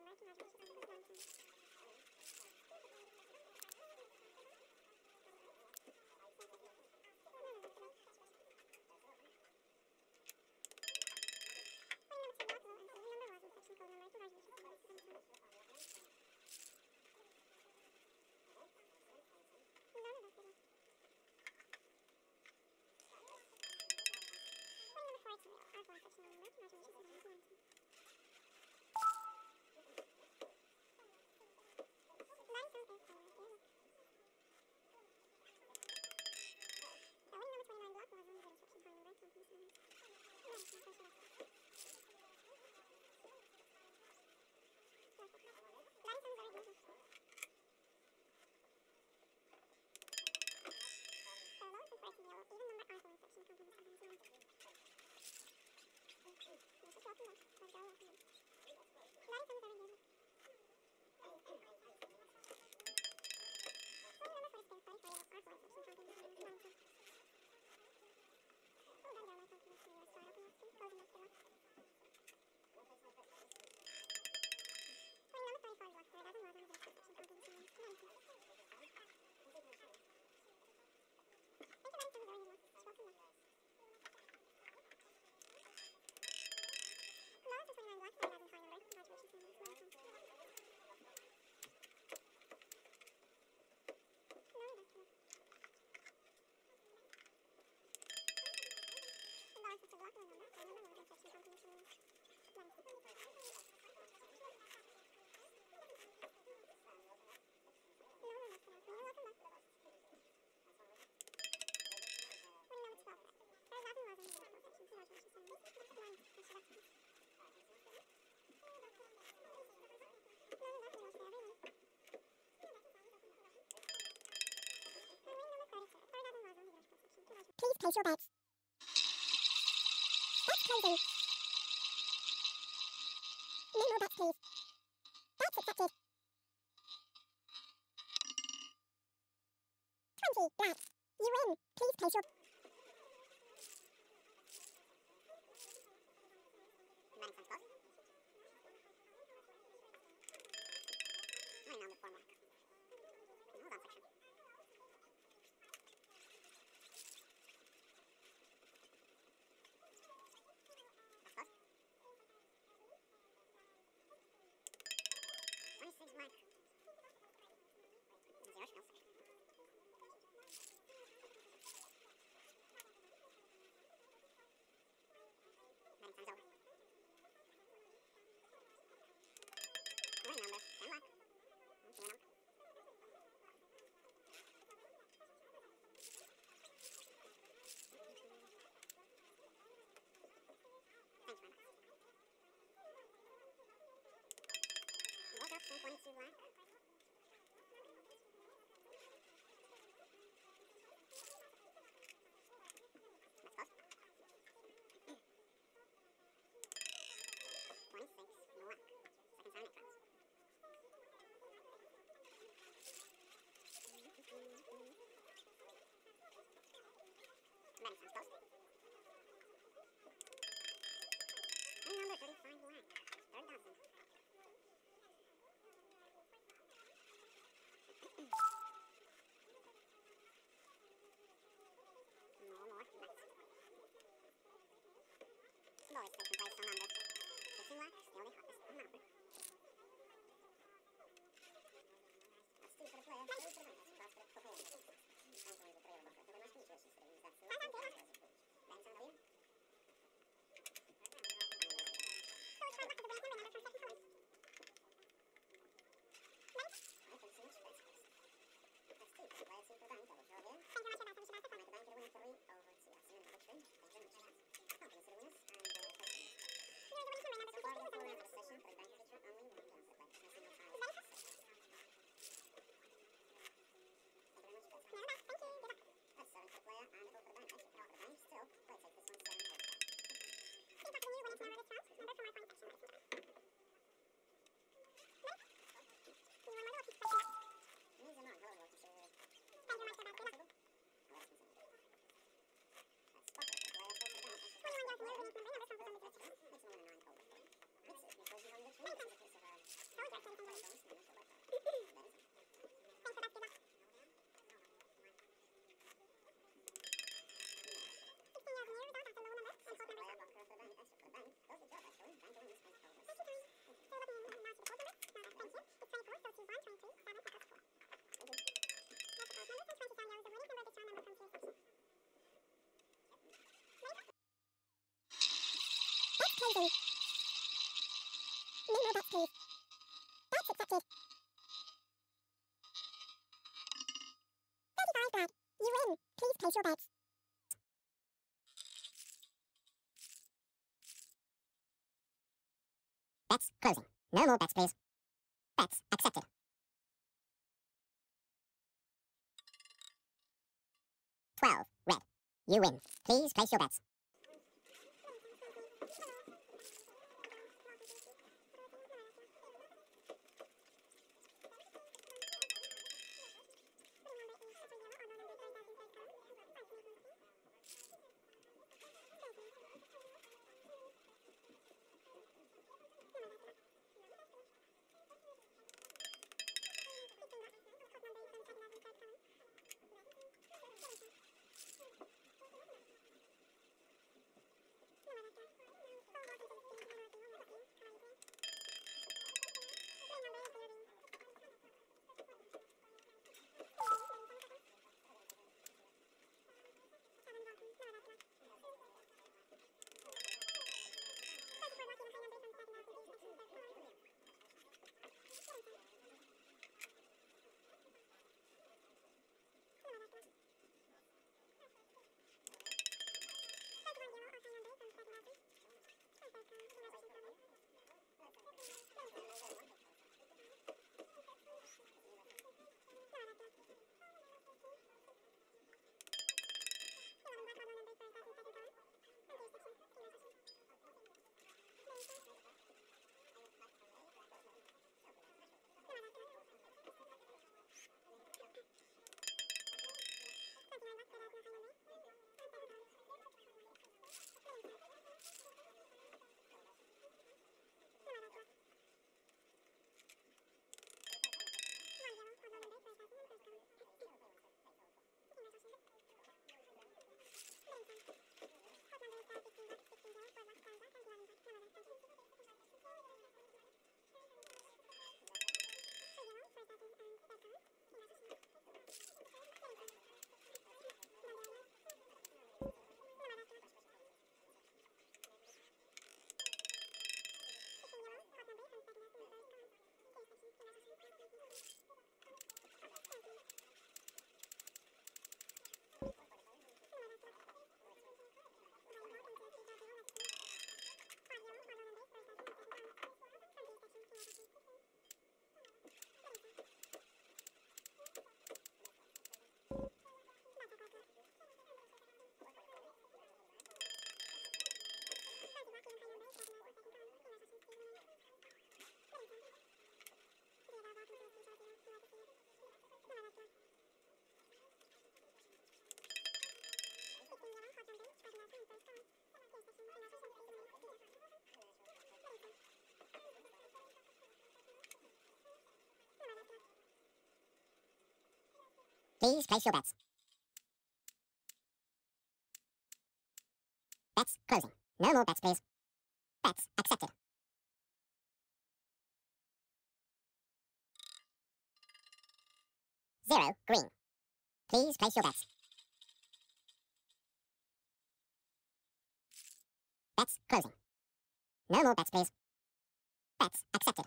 Please place your bets. Bets closing. No more bets, please. Bets accepted. 20 bets. You win. Please place your... Lowest taking place on number 15 lakhs, the only hottest number. That's two for the player, three for the minus, cross for the player. I'm going to play a bunker. There must be situations today. That's the last one. Then some of you. Closing. No more bets, please. Bets accepted. 35 black. You win. Please place your bets. Bets closing. No more bets, please. Bets accepted. 12 red. You win. Please place your bets. Please place your bets. Bets closing. No more bets, please. Bets accepted. 0 green. Please place your bets. Bets closing. No more bets, please. Bets accepted.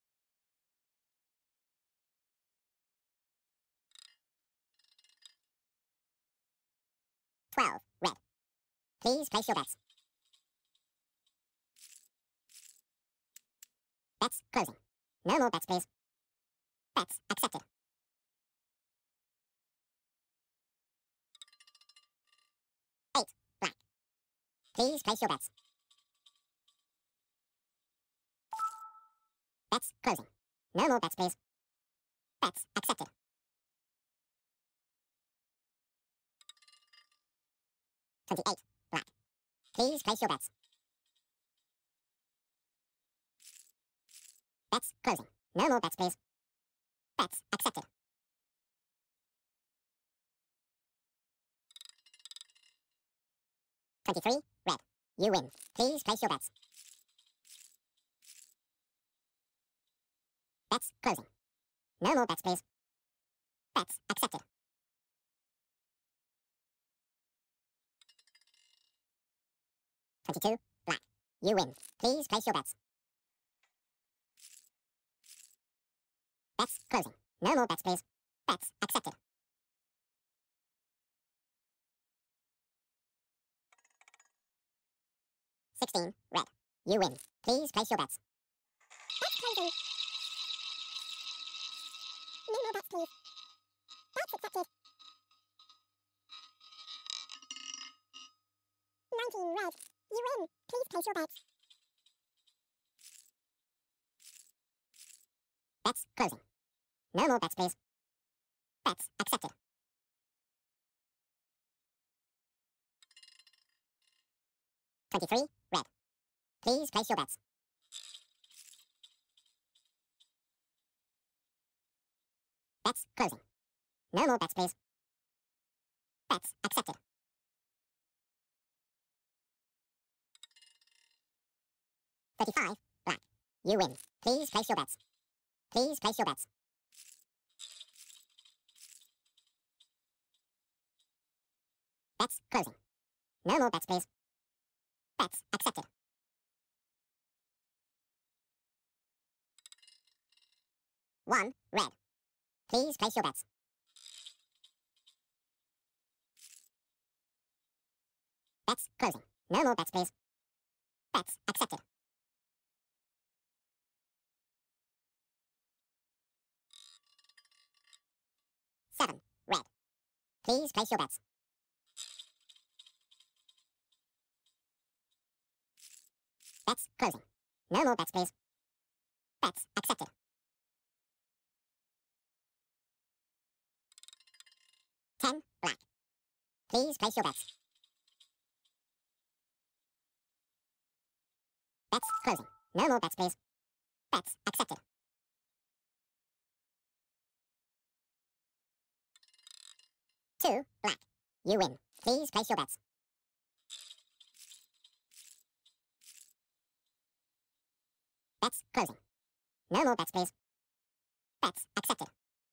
12 red. Please place your bets. Bets closing. No more bets, please. Bets accepted. 8 black. Please place your bets. Bets closing. No more bets, please. Bets accepted. 28 black. Please place your bets. Bets closing. No more bets, please. Bets accepted. 23 red. You win. Please place your bets. Bets closing. No more bets, please. Bets accepted. 22 black. You win. Please place your bets. Bets closing. No more bets, please. Bets accepted. 16, red. You win. Please place your bets. Bets closing. No more bets, please. Bets accepted. 19, red. You win. Please place your bets. Bets closing. No more bets, please. Bets accepted. 23, red. Please place your bets. Bets closing. No more bets, please. Bets accepted. 35, black. You win. Please place your bets. Please place your bets. Bets closing. No more bets, please. Bets accepted. 1, red. Please place your bets. Bets closing. No more bets, please. Bets accepted. 7, red. Please place your bets. Bets closing. No more bets, please. Bets accepted. 10, black. Please place your bets. Bets closing. No more bets, please. Bets accepted. 2, black. You win. Please place your bets. Bets closing. No more bets, please. Bets accepted.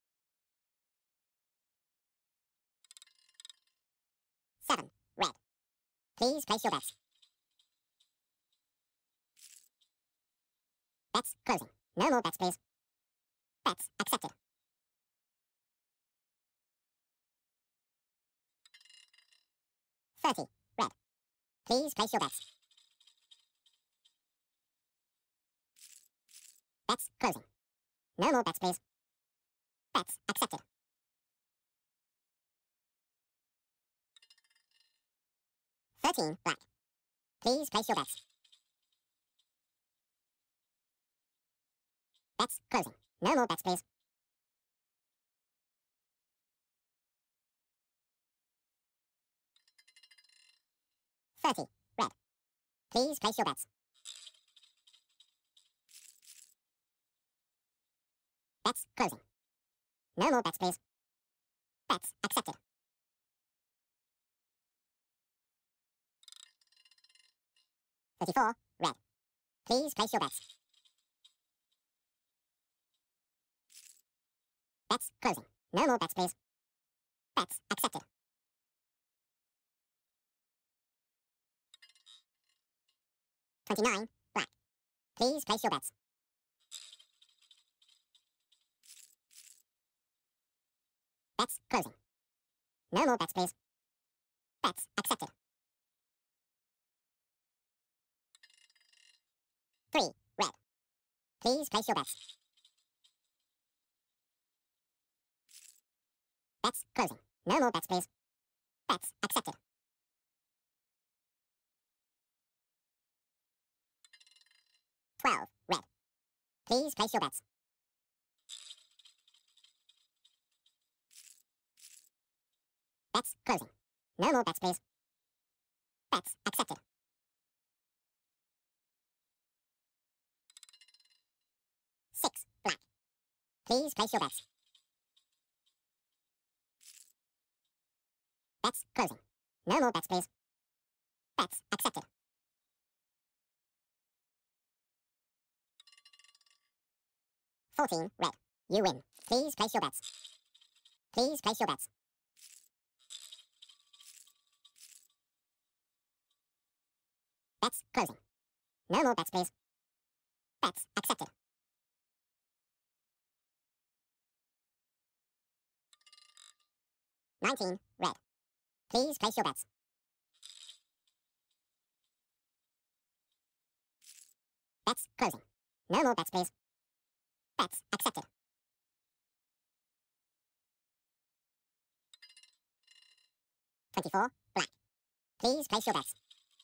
7, red. Please place your bets. Bets closing. No more bets, please. Bets accepted. 30, red. Please place your bets. Bets closing. No more bets, please. Bets accepted. 13, black. Please place your bets. Bets closing. No more bets, please. $30, red. Please place your bets. Bets closing. No more bets, please. Bets accepted. 34, red. Please place your bets. Bets closing. No more bets, please. Bets accepted. 29, black. Please place your bets. Bets closing. No more bets, please. Bets accepted. 3, red. Please place your bets. Bets closing. No more bets, please. Bets accepted. 12, red. Please place your bets. Bets closing. No more bets, please. Bets accepted. 6, black. Please place your bets. Bets closing. No more bets, please. Bets accepted. 14, red. You win. Please place your bets. Please place your bets. Bets closing. No more bets, please. Bets accepted. 19, red. Please place your bets. Bets closing. No more bets, please. Bets accepted. 24, black. Please place your bets.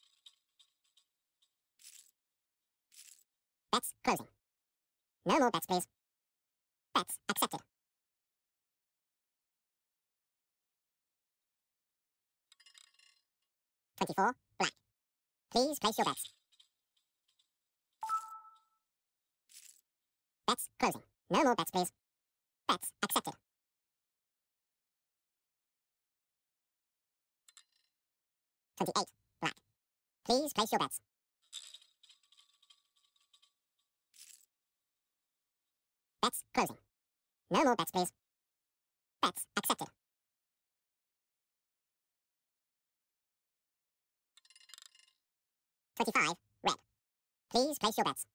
Bets closing. No more bets, please. Bets accepted. 24, black. Please place your bets. Bets closing. No more bets, please. Bets accepted. 28, black. Please place your bets. Bets closing. No more bets, please. Bets accepted. 25, red. Please place your bets.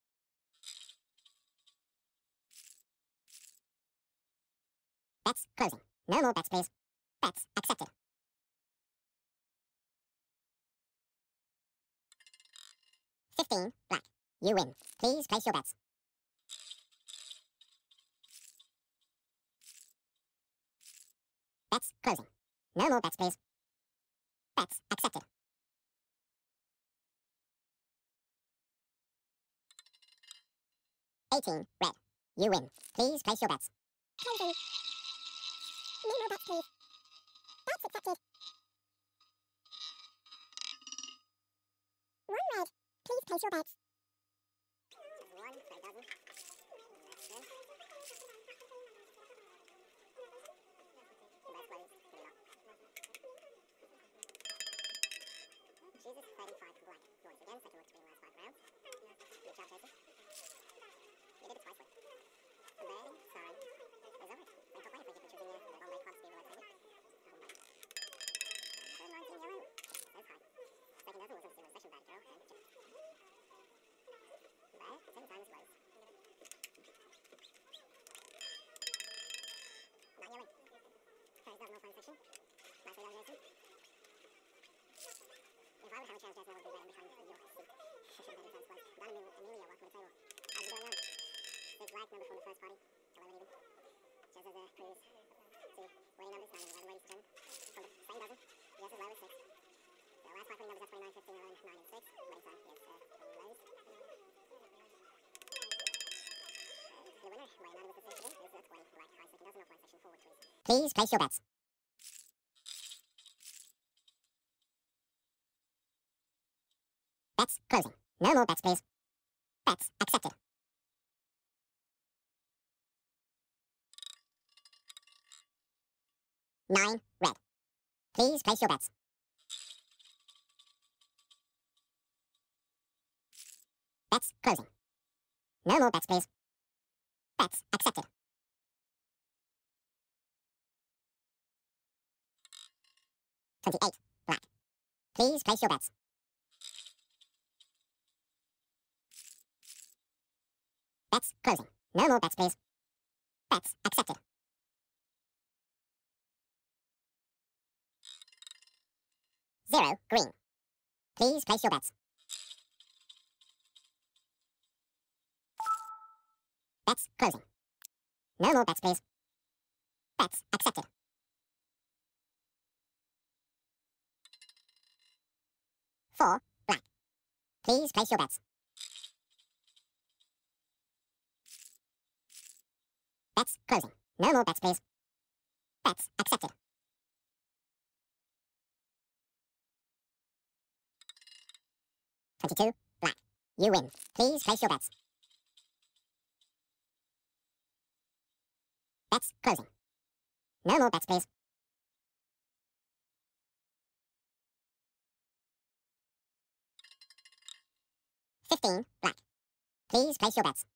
Bets closing. No more bets, please. Bets accepted. 15, black. You win. Please place your bets. Bets closing. No more bets, please. Bets accepted. 18, red. You win. Please place your bets. Closing. No more bets, please. Bets accepted. 1 red. Please place your bets. 1 for a dozen. That's good. Bets closed. Give it up. Jesus, 35 for black. Once again, second look to be the last 5 rounds. Good job, Jason. You did it twice, like. The betting sign is over. Thank God, if you're choosing the long red clubs to be roulette table. The 19 yellow. That's high. Second dozen was obviously one session bad girl and chip. Red, second time is closed. Not yellow. First dozen off one section. Nicely done, Jason. If I would have a chance, Jason, I would be right behind your seat. Session betting times closed. Dan and Amelia, welcome to the table. How's it going on? 6 black, number from the first party. 11 even. Just as a previous to winning numbers, and 11 ladies to 10. From the same dozen. Yes, is low as 6. The last 5 winning numbers are 29, 15, 11, 9, and 6. Winning time is lows. The winner, by unanimous decision, is the 20 black high second dozen of one section forward, please. Please place your bets. Bets closing. No more bets, please. Bets accepted. 9, red. Please place your bets. Bets closing. No more bets, please. Bets accepted. 28, black. Please place your bets. Bets closing. No more bets, please. Bets accepted. 0, green. Please place your bets. Bets closing. No more bets, please. Bets accepted. 4, black. Please place your bets. Bets closing. No more bets, please. Bets accepted. 22, black. You win. Please place your bets. Bets closing. No more bets, please. 15, black. Please place your bets.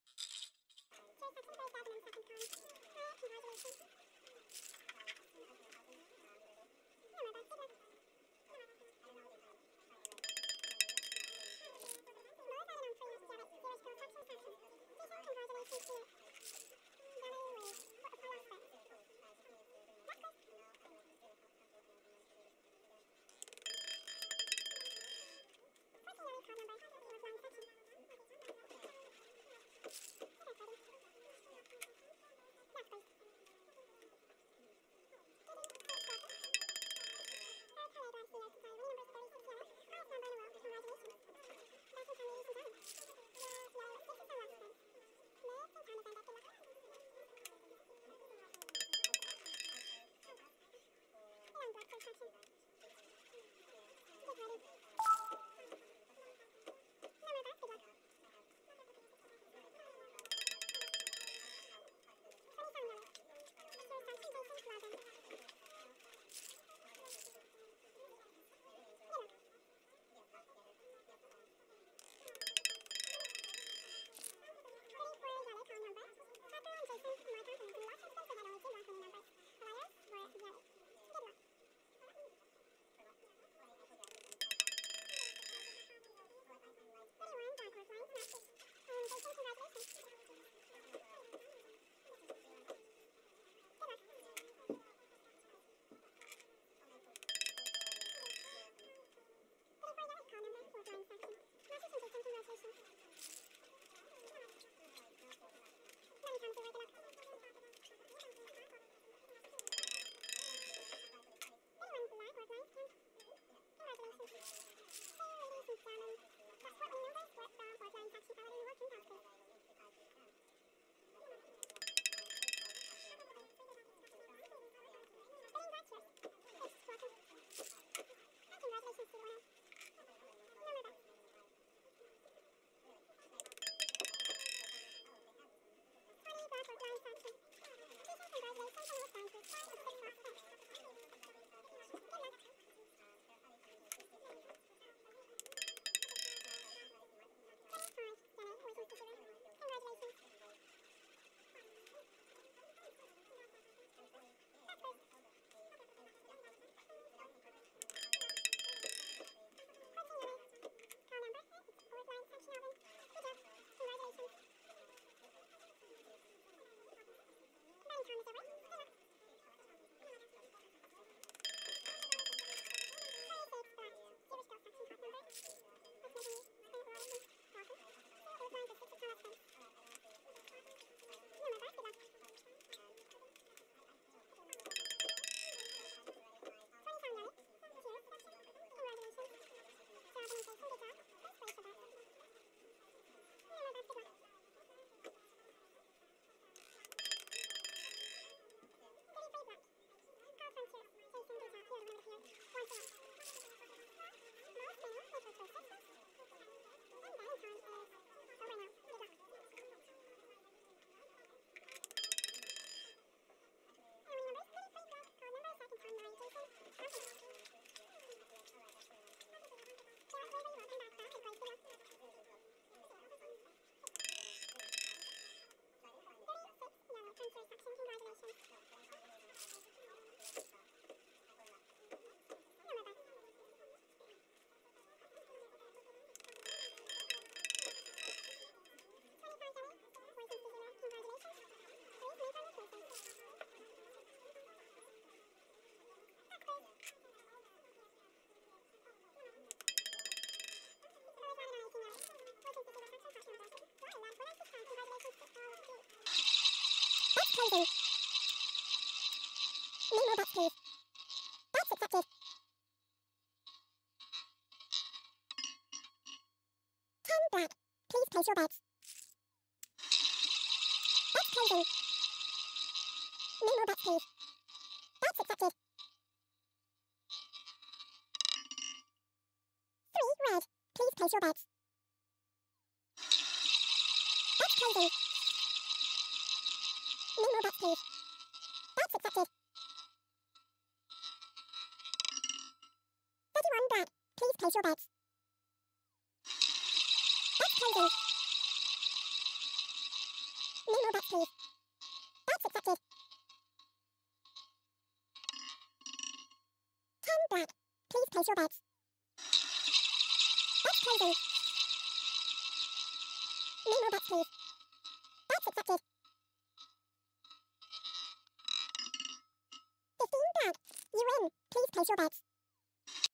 Closing. No more bets, please. Bets accepted. Ten black. Please place your bets. Bets closing. No more bets, please. Bets accepted. Three red. Please place your bets. Bets closing. No more bets, please. Bets accepted. 31 black. Please place your bets. Bets closing. No more bets, please. Bets accepted. 10 black. Please place your bets. Bets closing. No more bets, please. Bets accepted. 15 black. You win. Please place your bets.